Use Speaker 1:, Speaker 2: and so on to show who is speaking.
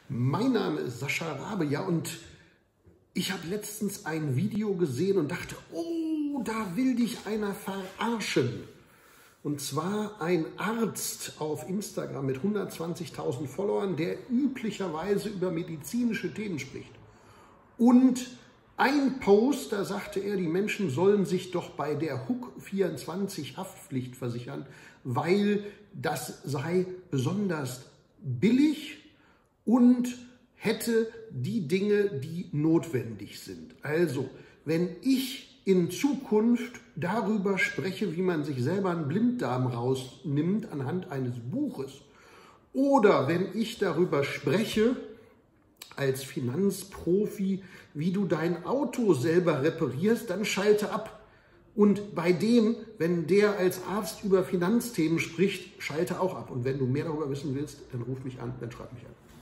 Speaker 1: Mein Name ist Sascha Rabe, ja, und ich habe letztens ein Video gesehen und dachte, oh, da will dich einer verarschen. Und zwar ein Arzt auf Instagram mit 120.000 Followern, der üblicherweise über medizinische Themen spricht. Und ein Post, da sagte er, die Menschen sollen sich doch bei der HUK24 Haftpflicht versichern, weil das sei besonders billig und hätte die Dinge, die notwendig sind. Also, wenn ich in Zukunft darüber spreche, wie man sich selber einen Blinddarm rausnimmt anhand eines Buches, oder wenn ich darüber spreche, als Finanzprofi, wie du dein Auto selber reparierst, dann schalte ab. Und bei dem, wenn der als Arzt über Finanzthemen spricht, schalte auch ab. Und wenn du mehr darüber wissen willst, dann ruf mich an, dann schreib mich an.